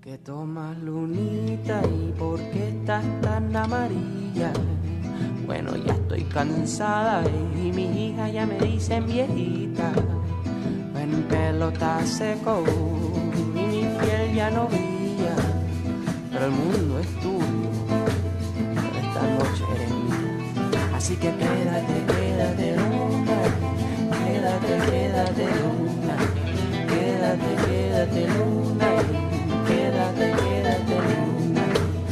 ¿Qué tomas, lunita, y por qué estás tan amarilla? Bueno, ya estoy cansada y mis hijas ya me dicen viejita. Mi pelo está seco y mi piel ya no brilla, pero el mundo es tuyo, pero esta noche eres mía. Así que quédate, quédate, luna, quédate, quédate, luna, quédate, quédate, luna, quédate, quédate, luna.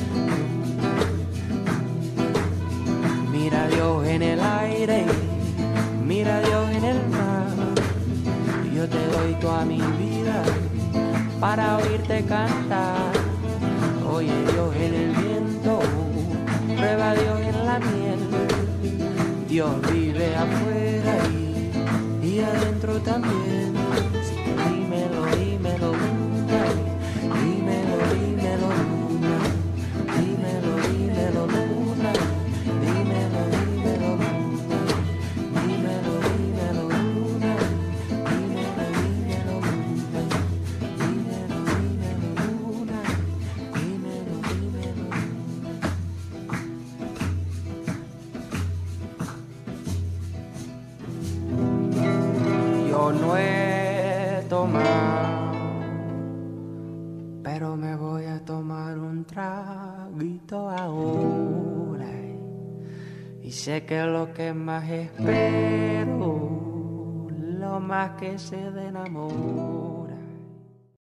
Mira a Dios en el aire, mira a Dios en el mar. Yo te doy toda mi vida para oírte cantar. Oye Dios en el viento, prueba a Dios en la miel. Dios vive afuera y adentro también. Así que dímelo, dímelo, luna, dímelo, dímelo, luna, dímelo, dímelo, luna, dímelo, dímelo, luna, dímelo, dímelo, luna, dímelo, dímelo, luna, dímelo, dímelo, luna, dímelo, dímelo, luna. Yo no he tomado, pero me voy a tomar un traguito ahora. Y sé que lo que más espero, lo más que se den amor.